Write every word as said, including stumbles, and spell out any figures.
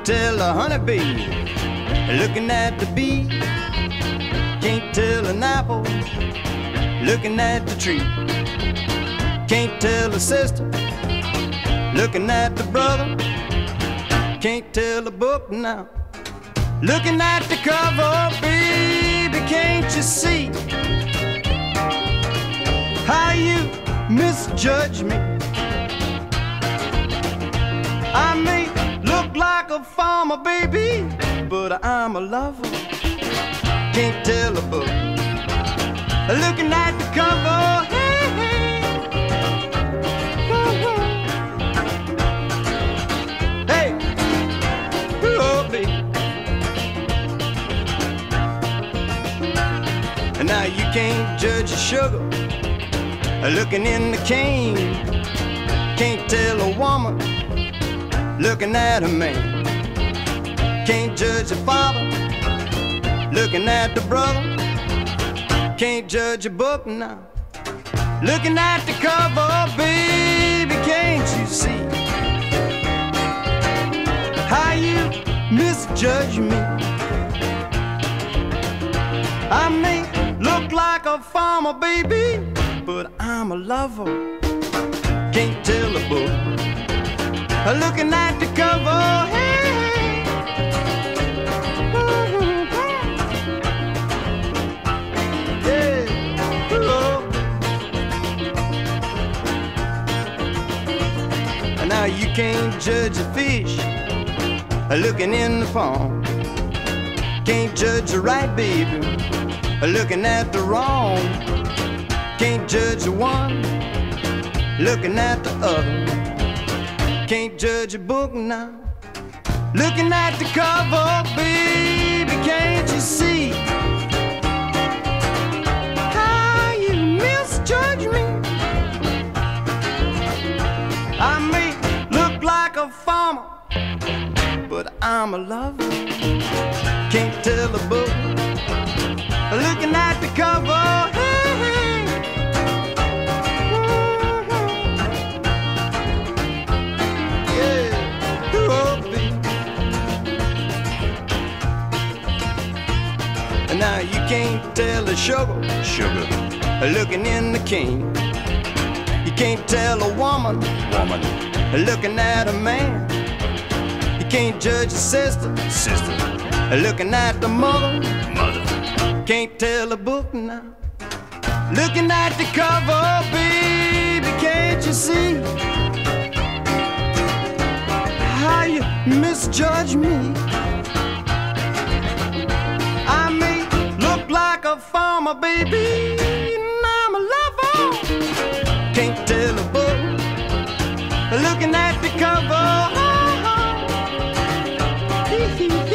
Can't tell a honeybee looking at the bee. Can't tell an apple looking at the tree. Can't tell a sister looking at the brother. Can't tell a book now looking at the cover. Baby, can't you see how you misjudge me? I may look like a farmer, baby, but I'm a lover. Can't tell a book looking at the cover. Hey, hey. Ooh, ooh. Hey, oh, baby. And now you can't judge a sugar looking in the cane. Can't tell a woman looking at a man. Can't judge a father looking at the brother. Can't judge a book now looking at the cover. Baby, can't you see how you misjudge me? I may look like a farmer, baby, but I'm a lover. Can't tell a book looking at the cover. Hey, yeah, oh. And now you can't judge a fish looking in the pond. Can't judge the right, baby, looking at the wrong. Can't judge the one looking at the other. Can't judge a book now looking at the cover. Baby, can't you see how you misjudge me? I may look like a farmer, but I'm a lover. Can't tell a book looking at the cover. Hey, hey. Now you can't tell a sugar, sugar, looking in the cane. You can't tell a woman, woman, looking at a man. You can't judge a sister, sister, looking at the mother, mother. Can't tell a book now looking at the cover. Baby, can't you see how you misjudge me? I may look like a farmer, baby, and I'm a lover. Can't tell a book looking at the cover.